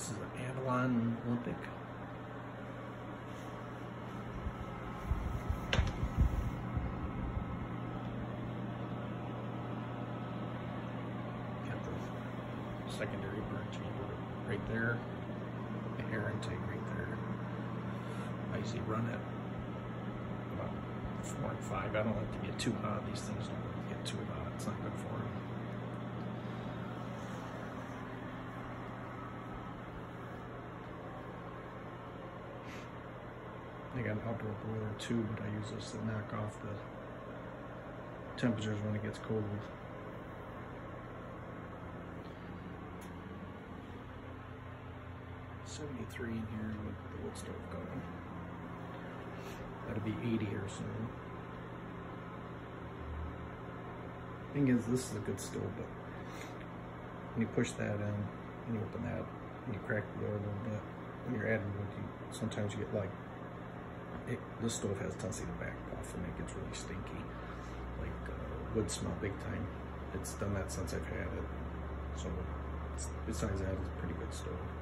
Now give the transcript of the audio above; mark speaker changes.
Speaker 1: This is an Avalon Olympic. Got the secondary burn chamber right there. The air intake right there. I usually run it about 4 and 5. I don't like to get too hot. These things don't really get too hot. It's not good for them. I got an outdoor boiler too, but I use this to knock off the temperatures when it gets cold. $73 in here with the wood stove going. That'll be 80 here soon. Thing is, this is a good stove, but when you push that in and you open that and you crack the door a little bit, when you're adding wood, sometimes you get like, this stove has a tendency to back off and it gets really stinky. Like wood smell big time. It's done that since I've had it. So besides that, it's a pretty good stove.